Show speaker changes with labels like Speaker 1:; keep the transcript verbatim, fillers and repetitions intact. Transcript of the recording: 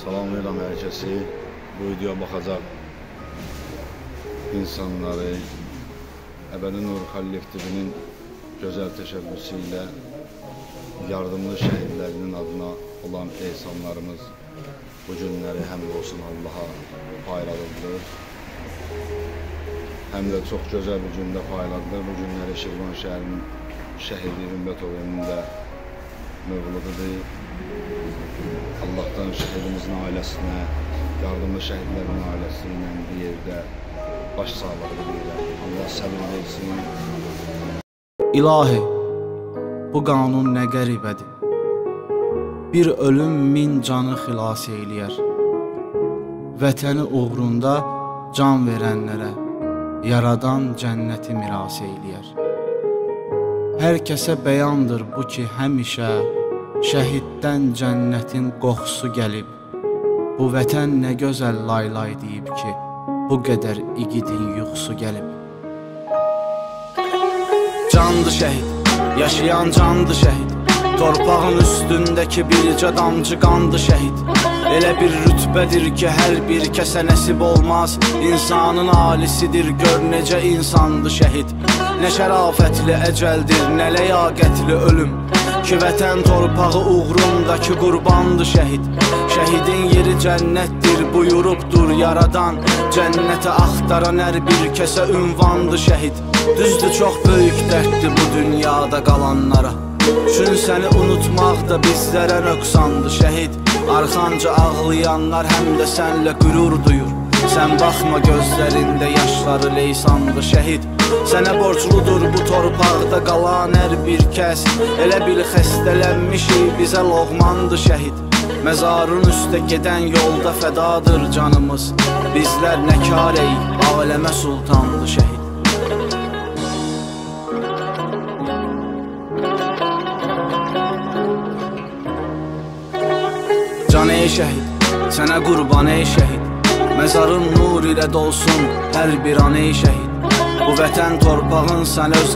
Speaker 1: Salamlayıram hər kəsi. Bu videoya baxacaq insanları Əbədi Nur kollektivinin gözəl təşəbbüsü ilə yardımlı şəhidlərinin adına olan ehsanlarımız bu günləri həmd olsun Allaha payladıqdır. Həm də çox gözəl bir gündə payladıqdır. Bu günləri Şirvan şəhərinin şəhidi Ümbətovunun da mövlududur. Allah'tan şəhidimizin ailəsinə, yardımlı şəhidlərin ailəsinə bir yerdə baş sağlığı diləyirəm. Allah səbir versin.
Speaker 2: İlahi, bu qanun nə qəribədir. Bir ölüm min canı xilas eyləyər. Vətəni uğrunda can verənlərə yaradan cənnəti miras eyləyər. Hər kəsə bəyandır bu ki, həmişə şəhiddən cənnətin qoxusu gəlib. Bu vətən nə gözəl laylay deyib ki, bu qədər igidin yuxusu gəlib. Candı şəhid, yaşayan candı şəhid. Torpağın üstündəki bircə damcı qandı şəhid. Elə bir rütbədir ki, hər bir kəsə nəsib olmaz. İnsanın alisidir, gör necə insandı şəhid. Nə şərafətli əcəldir, nə ləyaqətli ölüm ki, vətən torpağı uğrundakı qurbandı şəhid. Şəhidin yeri cənnətdir, buyurubdur yaradan. Cənnəti axtaran hər bir kəsə ünvandı şəhid. Düzdür, çox böyük dərddir bu dünyada qalanlara. Çün səni unutmaq da bizlərə nöqsandı şəhid. Arxanca ağlayanlar həm də sənlə qürur duyur. Sən baxma gözlərində yaşları leysandı şəhid. Sənə borcludur bu torpaqda qalan hər bir kəs. Elə bil xəstələnmişik, bizə loğmandı şəhid. Məzarın üstə gedən yolda fədadır canımız. Bizlər nə kar ey, aləmə sultandı şəhid. Can ey şəhid, sənə qurban ey şəhid. Məzarın nur ilə dolsun hər bir an ey şəhid. Bu vətən torpağın sən öz